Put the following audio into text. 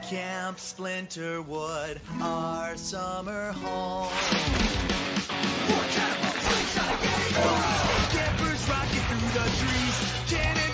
Camp Splinterwood, our summer home. Campers rocking through the trees.